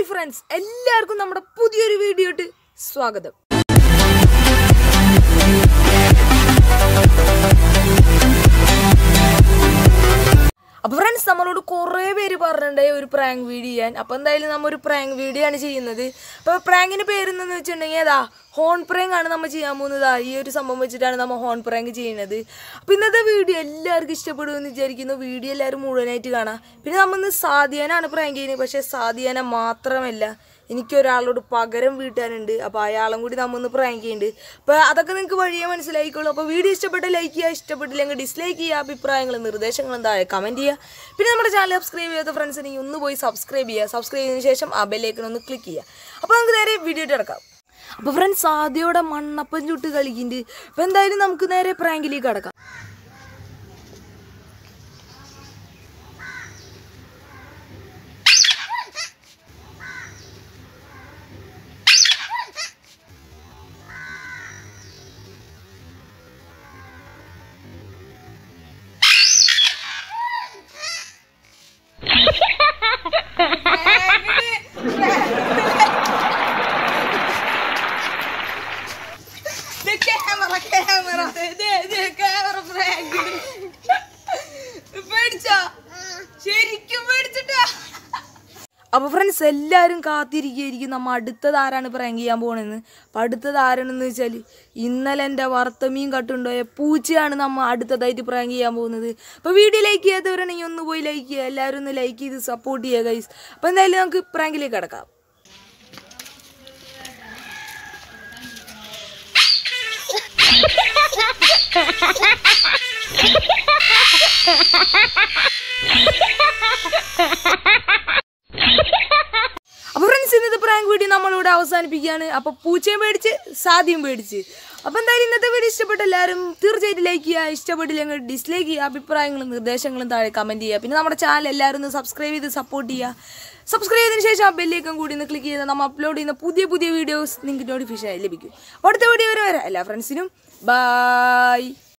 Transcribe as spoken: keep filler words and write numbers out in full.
Hi friends, എല്ലാവർക്കും നമ്മുടെ പുതിയൊരു വീഡിയോട്ട് സ്വാഗതം. അപ്പോൾ ഫ്രണ്ട്സ്, നമ്മളോട് കുറേ പേര് പറഞ്ഞിട്ടുണ്ടായി ഒരു പ്രാങ്ക് വീഡിയോ ചെയ്യാൻ. അപ്പോൾ എന്തായാലും നമ്മൾ ഒരു പ്രാങ്ക് വീഡിയോ ആണ് ചെയ്യുന്നത്. അപ്പോൾ പ്രാങ്കിൻ്റെ പേരെന്തെന്ന് വെച്ചിട്ടുണ്ടെങ്കിൽ അതാ ഹോൺ പ്രാങ്ക് ആണ് നമ്മൾ ചെയ്യാൻ പോകുന്നത്. ഈ ഒരു സംഭവം വെച്ചിട്ടാണ് നമ്മൾ ഹോൺ പ്രാങ്ക് ചെയ്യുന്നത്. അപ്പോൾ ഇന്നത്തെ വീഡിയോ എല്ലാവർക്കും ഇഷ്ടപ്പെടുമെന്ന് വിചാരിക്കുന്നു. വീഡിയോ എല്ലാവരും മുഴുവനായിട്ട് കാണാം. പിന്നെ നമ്മളിന്ന് സാദിയാനാണ് പ്രാങ്ക് ചെയ്യുന്നത്. പക്ഷേ സാദിയാന മാത്രമല്ല, എനിക്കൊരാളോട് പകരം വീട്ടാനുണ്ട്. അപ്പോൾ അയാളും കൂടി നമ്മൊന്ന് പ്രാങ്ക് ചെയ്യുന്നുണ്ട്. അപ്പോൾ അതൊക്കെ നിങ്ങൾക്ക് വഴിയേ മനസ്സിലായിക്കോളൂ. അപ്പോൾ വീഡിയോ ഇഷ്ടപ്പെട്ട ലൈക്ക് ചെയ്യുക, ഇഷ്ടപ്പെട്ടില്ലെങ്കിൽ ഡിസ്ലൈക്ക് ചെയ്യുക. അഭിപ്രായങ്ങളും നിർദ്ദേശങ്ങളും താഴെ കമൻറ്റ് ചെയ്യുക. പിന്നെ നമ്മുടെ ചാനൽ സബ്സ്ക്രൈബ് ചെയ്യാത്ത ഫ്രണ്ട്സിനെങ്കിൽ ഒന്ന് പോയി സബ്സ്ക്രൈബ് ചെയ്യുക. സബ്സ്ക്രൈബ് ചെയ്തതിന് ശേഷം ആ ബെല്ലൈക്കൺ ഒന്ന് ക്ലിക്ക് ചെയ്യുക. അപ്പോൾ നമുക്ക് നേരെ വീഡിയോ കിടക്കാം. അപ്പോൾ ഫ്രണ്ട്സ്, ആദ്യയോടെ മണ്ണപ്പം ചുട്ട് കളിക്കുന്നുണ്ട്. അപ്പോൾ എന്തായാലും നമുക്ക് നേരെ പ്രാങ്കിലേക്ക് കിടക്കാം. അപ്പോൾ ഫ്രണ്ട്സ്, എല്ലാവരും കാത്തിരിക്കുകയായിരിക്കും നമ്മൾ അടുത്തത് ആരാണ് പ്രാങ്ക് ചെയ്യാൻ പോകണമെന്ന്. അപ്പം അടുത്തത് ആരാണെന്ന് വെച്ചാൽ ഇന്നലെ എൻ്റെ വറുത്തമീൻ കട്ടുണ്ടോയ പൂച്ചയാണ് നമ്മൾ അടുത്തതായിട്ട് പ്രാങ്ക് ചെയ്യാൻ പോകുന്നത്. അപ്പോൾ വീഡിയോ ലൈക്ക് ചെയ്യാത്തവരാണെങ്കിൽ ഒന്ന് പോയി ലൈക്ക് ചെയ്യുക. എല്ലാവരും ഒന്ന് ലൈക്ക് ചെയ്ത് സപ്പോർട്ട് ചെയ്യുക ഗൈസ്. അപ്പോൾ എന്തായാലും നമുക്ക് പ്രാങ്കിലേക്ക് കിടക്കാം. അപ്പോൾ ഫ്രണ്ട്സ്, ഇന്നത്തെ പ്രാങ്ക് വീഡിയോ നമ്മളിവിടെ അവസാനിപ്പിക്കുകയാണ്. അപ്പോൾ പൂച്ചയും പേടിച്ച് സാദിയും പേടിച്ച്. അപ്പോൾ എന്തായാലും ഇന്നത്തെ വീഡിയോ ഇഷ്ടപ്പെട്ട എല്ലാവരും തീർച്ചയായിട്ടും ലൈക്ക് ചെയ്യുക. ഇഷ്ടപ്പെട്ടില്ലെങ്കിൽ ഡിസ്ലൈക്ക് ചെയ്യുക. അഭിപ്രായങ്ങളും നിർദ്ദേശങ്ങളും താഴെ കമൻറ്റ് ചെയ്യുക. പിന്നെ നമ്മുടെ ചാനൽ എല്ലാവരും ഒന്ന് സബ്സ്ക്രൈബ് ചെയ്ത് സപ്പോർട്ട് ചെയ്യുക. സബ്സ്ക്രൈബ് ചെയ്തതിന് ശേഷം ആ ബെല്ലേക്കും കൂടി ഒന്ന് ക്ലിക്ക് ചെയ്താൽ നമ്മൾ അപ്ലോഡ് ചെയ്യുന്ന പുതിയ പുതിയ വീഡിയോസ് നിങ്ങൾക്ക് നോട്ടിഫിക്കേഷൻ ലഭിക്കും. അപ്പോൾ അടുത്ത വീഡിയോ വരെ വരാം. എല്ലാ ഫ്രണ്ട്സിനും ബൈ.